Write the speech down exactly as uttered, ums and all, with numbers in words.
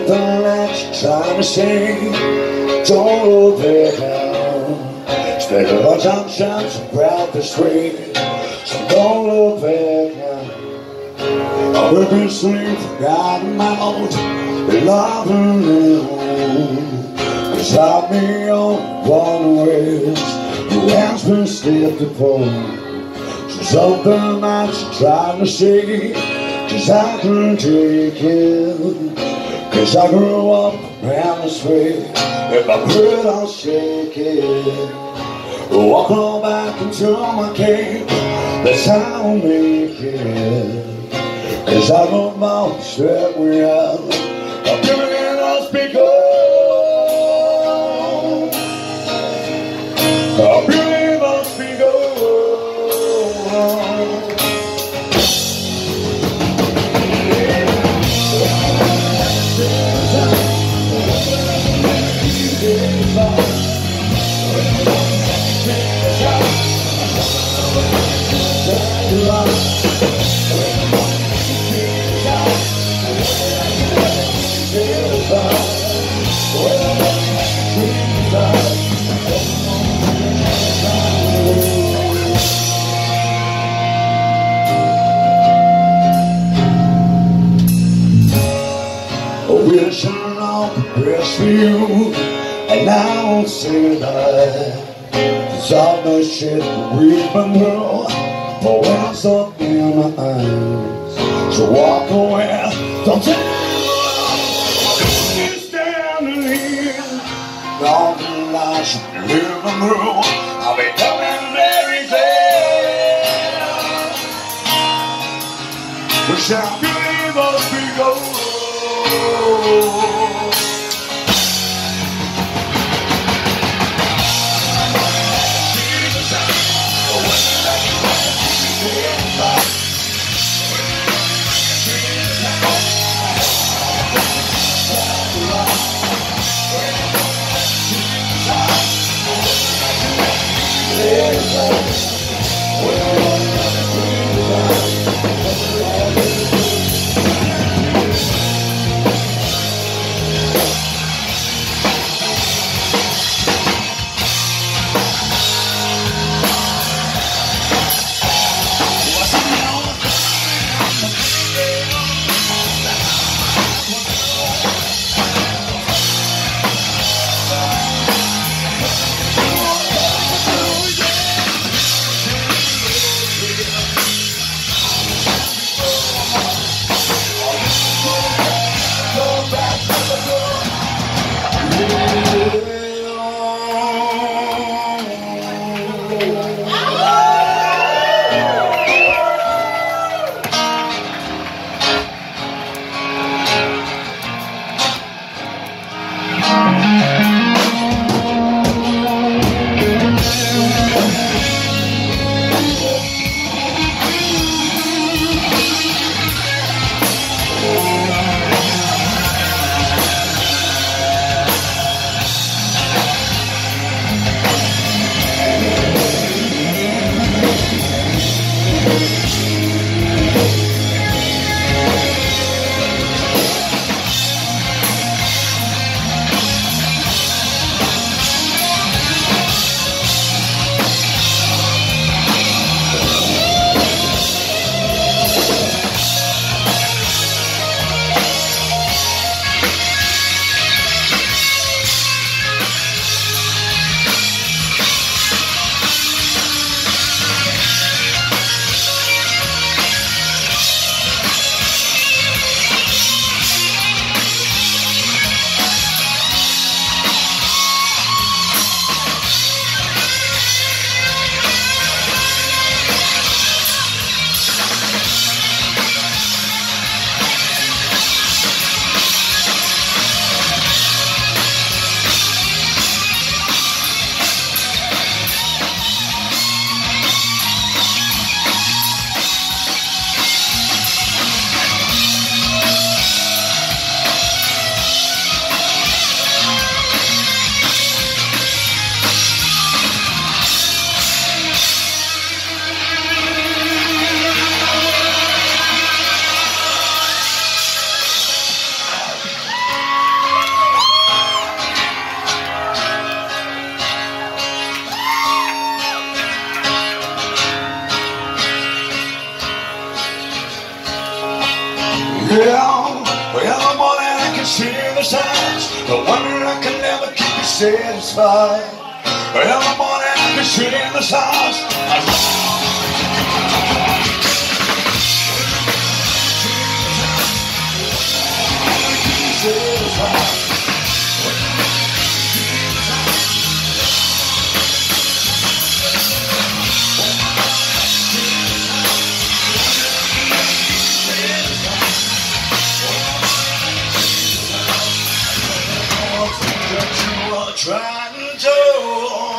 something that you're trying to say. Don't look back now. Instead of our time shines so proud this way. So don't look back now. I will be asleep, forgotten out, loving you. Cause I've been on one way. Your hands been stepped upon. So something that you're trying to say. Cause I couldn't take it. Cause I grew up around this way. If I quit, I'll shake it. Walk on back into my cave. That's how I'll make it. Cause I don't know straight we are. I'm giving it all speak up. I believe I'll speak up. We're turning off the press for you, and I won't say that. It's all the shit that we've been through, but when I'm stuck in my eyes, so walk away, don't tell me you're standing here. All the lies you're living through, I'll be coming very clear. Wish I could leave us be gold. satisfied. Every morning I can sit in this house. I trying to